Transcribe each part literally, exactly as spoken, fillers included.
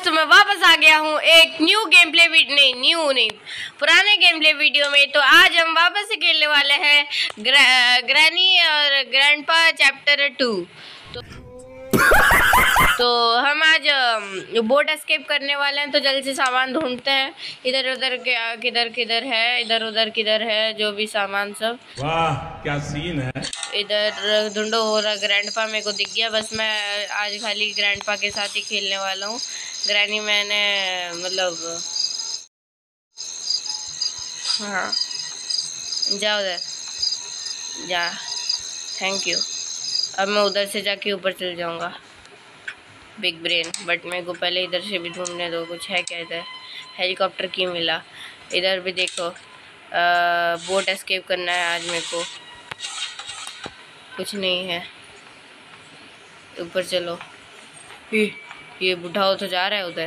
तो मैं वापस आ गया हूँ एक न्यू गेम प्ले वीडियो, नहीं न्यू नहीं पुराने गेम प्ले वीडियो में। तो आज हम वापस से खेलने वाले हैं ग्रा, ग्रैनी और ग्रैंडपा चैप्टर टू। तो, तो हम आज बोट एस्केप करने वाले हैं, तो जल्दी से सामान ढूंढते हैं। इधर उधर किधर किधर है, इधर उधर किधर है, जो भी सामान सब। वाह क्या सीन है। इधर ढूंढो। हो रहा ग्रैंडपा मेरे को दिख गया। बस मैं आज खाली ग्रैंडपा के साथ ही खेलने वाला हूँ। ग्रैनी मैंने मतलब हाँ जा उधर जा, थैंक यू। अब मैं उधर से जाके ऊपर चल जाऊंगा। Big brain. बट मेरे को पहले इधर से भी ढूंढने दो, कुछ है क्या इधर। हेलीकॉप्टर की मिला। इधर भी देखो, आ, बोट एस्केप करना है आज मेरे को। कुछ नहीं है। ऊपर चलो। ये, ये बुढ़ा हो तो जा रहा है उधर।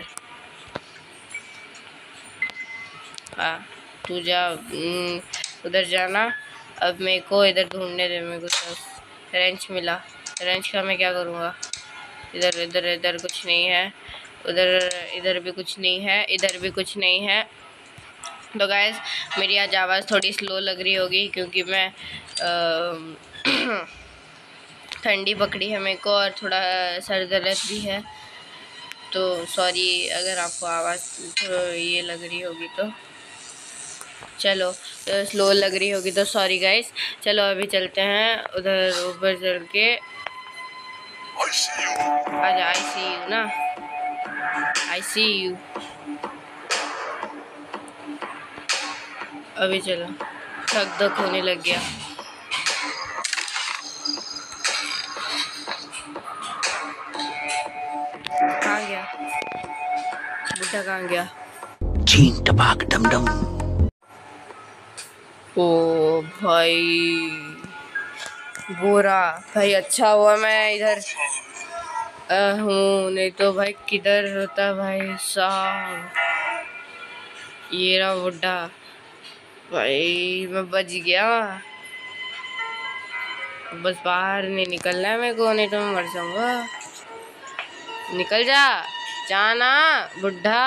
हाँ तू जा, उधर जाना। अब मेरे को इधर ढूंढने दे। मेरे को सब रेंच मिला। रेंच का मैं क्या करूँगा। इधर इधर इधर कुछ नहीं है। उधर इधर भी कुछ नहीं है। इधर भी कुछ नहीं है। तो गाइस मेरी आज आवाज़ थोड़ी स्लो लग रही होगी क्योंकि मैं ठंडी पकड़ी है मेरे को और थोड़ा सर दर्द भी है। तो सॉरी अगर आपको आवाज़ तो ये लग रही होगी, तो चलो तो स्लो लग रही होगी तो सॉरी गाइस। चलो अभी चलते हैं उधर ऊपर चल के। आजा, आई सी यू ना, आई सी यू। अभी चलो, धक धक होने लग गया। कहाँ गया बुढ़ा, कहाँ गया। चीन टपाक डम डम। ओ भाई बोरा भाई, अच्छा हुआ मैं इधर हूँ, नहीं तो भाई किधर होता भाई साहब। ये रहा बुढ़ा भाई, मैं बच गया। बस बाहर नहीं निकलना है मेरे को, नहीं तो मैं मर जाऊंगा। निकल जा, जाना बुढ़ा।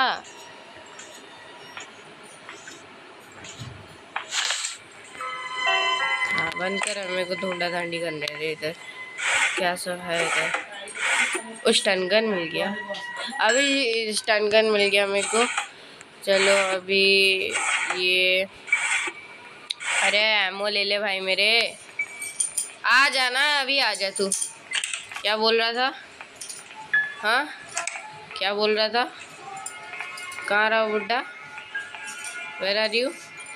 हाँ बंद कर, मेरे को ढूंढा धांडी करने दे। इधर क्या सब है इधर। उस स्टन गन मिल गया, अभी स्टन गन मिल गया मेरे को। चलो अभी ये, अरे एमो ले ले भाई मेरे। आ जाना अभी, आ जा तू। क्या बोल रहा था, हाँ क्या बोल रहा था। कहाँ रहा बुड्ढा, वेयर आर यू।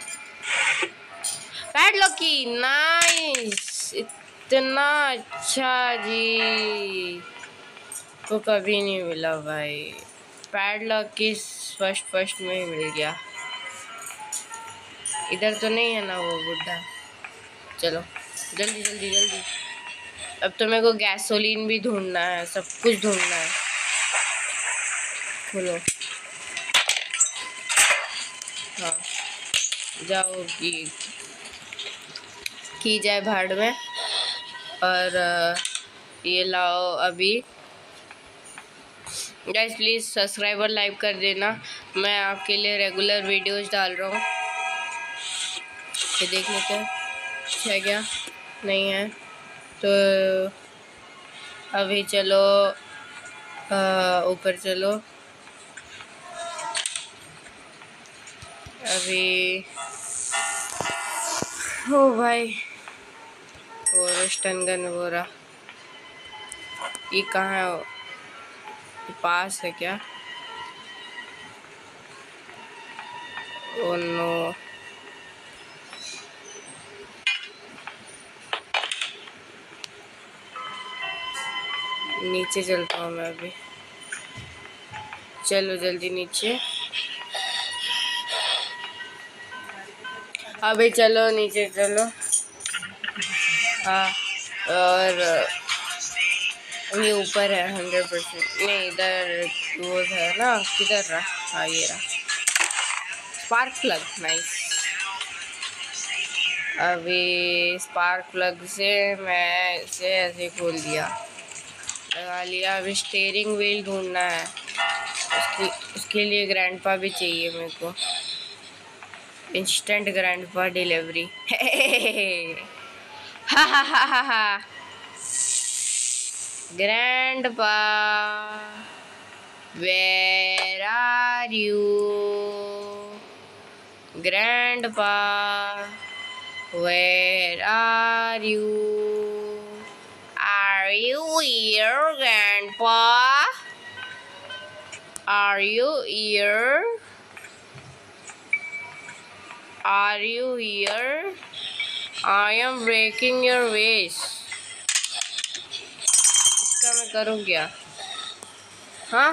पैडलॉकी, नाइस, इतना अच्छा जी को कभी नहीं मिला भाई। पैडलॉक की फर्स्ट फर्स्ट में ही मिल गया। इधर तो नहीं है ना वो बुड्ढा। चलो जल्दी जल्दी जल्दी। अब तो मेरे को गैसोलीन भी ढूंढना है, सब कुछ ढूंढना है। खोलो, हाँ जाओ की की जाए भाड़ में। और ये लाओ अभी। गाइस प्लीज़ सब्सक्राइब और लाइक कर देना, मैं आपके लिए रेगुलर वीडियोस डाल रहा हूँ। ये देख लेते हैं है क्या, नहीं है तो अभी चलो ऊपर चलो। अभी ओ भाई, और स्टन गन हो रहा। ये कहाँ है, पास है क्या। ओ नो, नीचे चलता हूँ मैं अभी। चलो जल्दी नीचे, अभी चलो नीचे चलो। हाँ और अभी ऊपर है हंड्रेड परसेंट, नहीं इधर वो है ना, किधर रहा। हाँ ये रहा स्पार्क प्लग, नाइस। अभी स्पार्क प्लग से मैं इसे ऐसे खोल दिया, लगा लिया। अभी स्टीयरिंग व्हील ढूंढना है। उसके उसके लिए ग्रैंडपा भी चाहिए मेरे को। Instant grandpa delivery. हा हा हा हा हा। Grandpa, where are you? Grandpa, where are you? Are you here grandpa? Are you here? Are you here? I am breaking your vase. इसका मैं करूँ क्या? हाँ?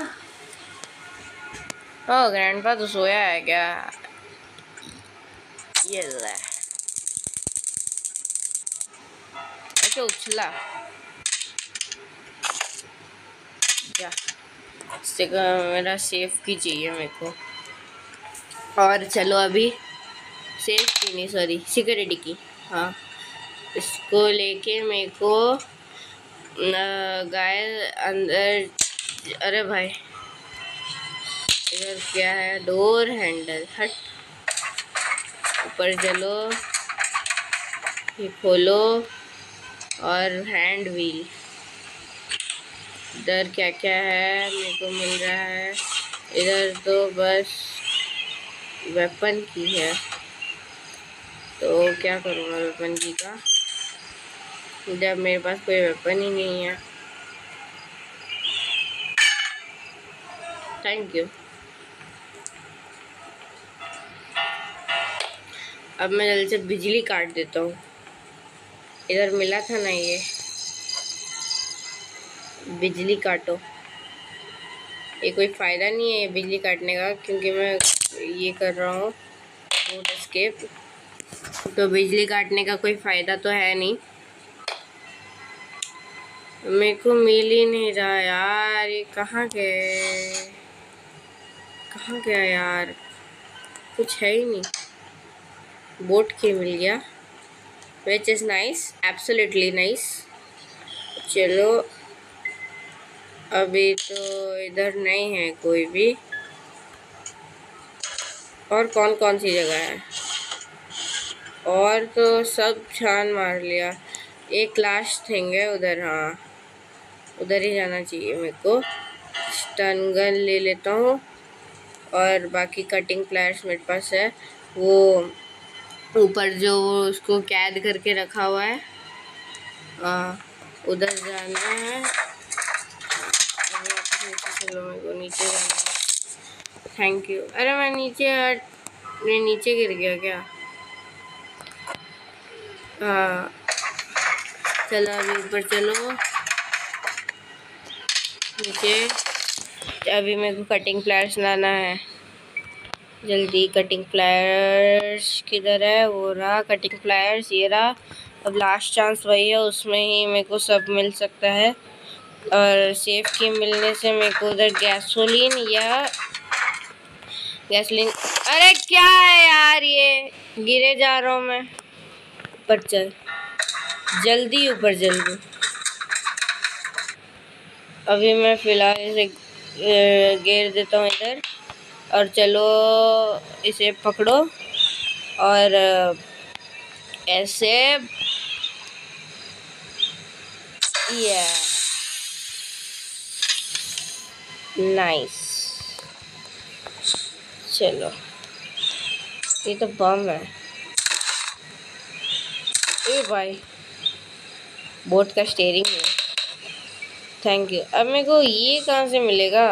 ओ ग्रैंडपा तो सोया है क्या? ये ले। ऐसे उछला। क्या? इससे मेरा सेफ की चाहिए मेरे को। और चलो अभी सेफ की नहीं, सॉरी सिक्योरिटी की। हाँ, इसको लेके मेरे को गाय अंदर। अरे भाई इधर क्या है? Door handle. हट, ऊपर चलो, ये खोलो, और हैंड व्हील। इधर क्या क्या है मेरे को मिल रहा है? इधर तो बस वेपन की है, तो क्या करूँगा वेपन की का, जब मेरे पास कोई वेपन ही नहीं है। Thank you. अब मैं जल्दी से बिजली काट देता हूँ। इधर मिला था ना ये, बिजली काटो। ये कोई फ़ायदा नहीं है बिजली काटने का, क्योंकि मैं ये कर रहा हूँ बोट एस्केप, तो बिजली काटने का कोई फ़ायदा तो है नहीं। मेरे को मिल ही नहीं रहा यार, ये कहाँ गए? कहाँ गया यार? कुछ है ही नहीं। बोट की मिल गया, which is nice, absolutely nice. चलो अभी तो इधर नहीं है कोई भी। और कौन कौन सी जगह है? और तो सब छान मार लिया। एक लास्ट थिंग है उधर, हाँ उधर ही जाना चाहिए मेरे को। स्टन गन ले लेता हूँ, और बाकी कटिंग प्लायर्स मेरे पास है। वो ऊपर जो उसको कैद करके रखा हुआ है, आ, उधर जाना है। चलो मेरे को नीचे जाना है। Thank you. अरे मैं नीचे हट, मैं नीचे गिर गया क्या? हाँ चलो अभी ऊपर चलो। नीचे अभी मेरे को कटिंग प्लायर्स लाना है, जल्दी। कटिंग प्लायर्स किधर है? वो रहा कटिंग प्लायर्स, ये रहा। अब लास्ट चांस वही है, उसमें ही मेरे को सब मिल सकता है। और सेफ की मिलने से मेरे को उधर गैसोलीन या गैसोलीन। अरे क्या है यार, ये गिरे जा रहा हूँ मैं। ऊपर चल, जल्दी ऊपर जल्दी। अभी मैं फ़िलहाल इसे गिर देता हूँ इधर, और चलो इसे पकड़ो और ऐसे, ये नाइस। चलो ये तो बम है। ए भाई, बोट का स्टीयरिंग है। Thank you. अब मेरे को ये कहाँ से मिलेगा?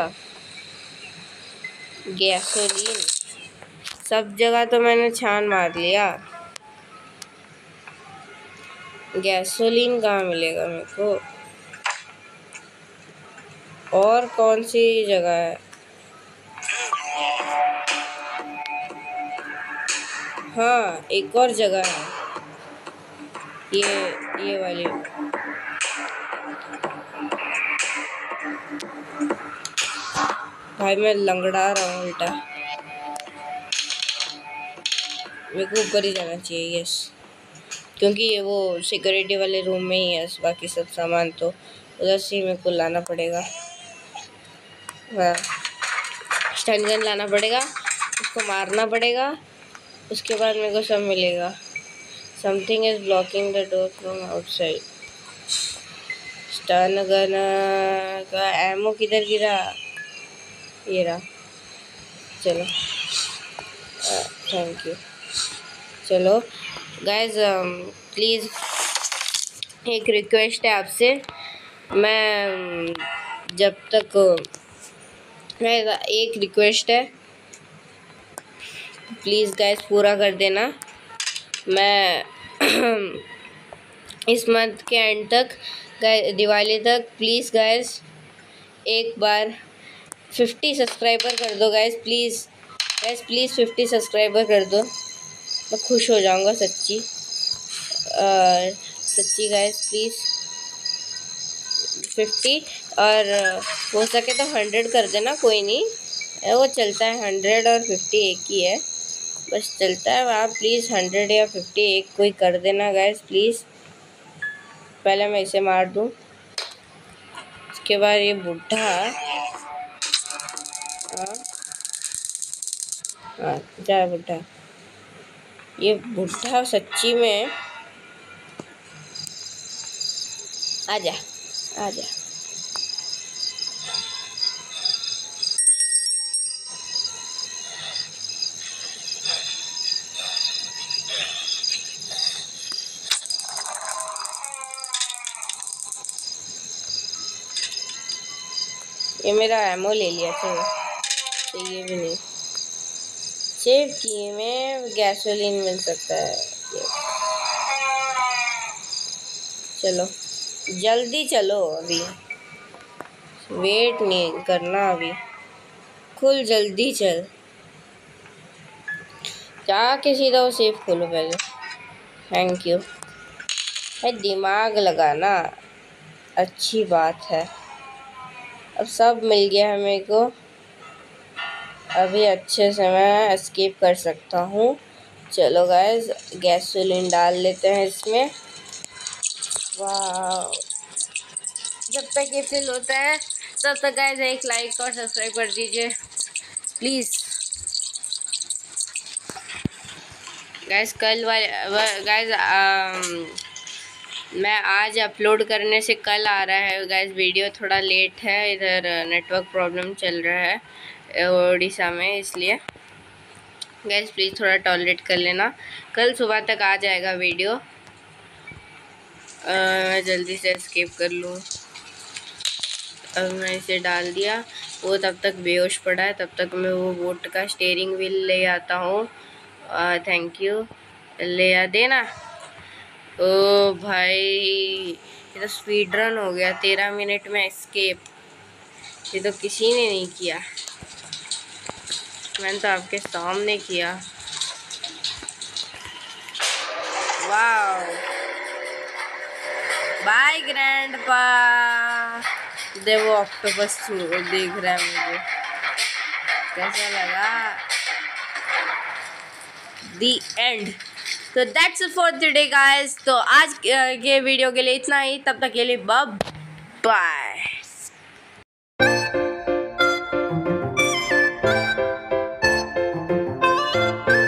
गैसोलीन सब जगह तो मैंने छान मार लिया, गैसोलीन कहाँ मिलेगा मेरे को? और कौन सी जगह है? हाँ एक और जगह है, ये ये वाली। भाई मैं लंगड़ा रहा हूँ उल्टा। मेरे को ऊपर ही जाना चाहिए, यस, क्योंकि ये वो सिक्योरिटी वाले रूम में ही है। बाकी सब सामान तो उधर से ही मेरे को लाना पड़ेगा। हाँ स्टन गन लाना पड़ेगा, उसको मारना पड़ेगा, उसके बाद मेरे को सब मिलेगा। Something is blocking the door from outside. Stun gun का एमो किधर गिरा? ये रहा। चलो, थैंक यू। चलो गाइज, प्लीज़ एक रिक्वेस्ट है आपसे, मैं जब तक गाइज एक रिक्वेस्ट है, प्लीज़ गाइज पूरा कर देना। मैं इस मंथ के एंड तक, दिवाली तक, प्लीज़ गाइज एक बार फिफ्टी सब्सक्राइबर कर दो guys, please guys please fifty subscriber कर दो, मैं खुश हो जाऊंगा सच्ची। और सच्ची गाइज प्लीज़ फिफ्टी, और हो सके तो हंड्रेड कर देना, कोई नहीं, वो चलता है, हंड्रेड और फिफ्टी एक ही है, बस चलता है। आप प्लीज़ हंड्रेड या फिफ्टी एक कोई कर देना गाइज प्लीज़। पहले मैं इसे मार दूँ, उसके बाद ये बुढ़ा, हाँ हाँ जा बुढ़ा, ये बुढ़ा सच्ची में, आजा आजा। ये मेरा एमो ले लिया, चलो चाहिए भी नहीं। सेव किए में गैसोलीन मिल सकता है, चलो जल्दी चलो, अभी वेट नहीं करना, अभी खुल, जल्दी चल, जाके सीधा वो सेफ खोलो पहले। Thank you. है दिमाग लगाना अच्छी बात है। अब सब मिल गया है मेरे को, अभी अच्छे से मैं एस्केप कर सकता हूँ। चलो गाइस, गैसोलीन डाल लेते हैं इसमें। वाह, जब तक ये फिल होता है तब तक गाइस एक लाइक और सब्सक्राइब कर दीजिए प्लीज़। गाइस कल वाले गाइस मैं आज अपलोड करने से कल आ रहा है गाइस, वीडियो थोड़ा लेट है, इधर नेटवर्क प्रॉब्लम चल रहा है उड़ीसा में, इसलिए गाइस प्लीज़ थोड़ा टॉलरेट कर लेना। कल सुबह तक आ जाएगा वीडियो। मैं जल्दी से एस्केप कर लूँ। अब मैं इसे डाल दिया, वो तब तक बेहोश पड़ा है, तब तक मैं वो बोट का स्टीयरिंग व्हील ले आता हूँ। थैंक यू, ले आ देना। ओ भाई, ये तो स्पीड रन हो गया, तेरह मिनट में एस्केप, ये तो किसी ने नहीं किया, मैंने तो आपके सामने किया। वाह, बाय ग्रैंडपा। दे वो ऑक्टोपस देख रहा है मुझे, कैसा लगा? The end. तो that's it for today guys. तो आज के वीडियो के लिए इतना ही, तब तक के लिए बाय बाय।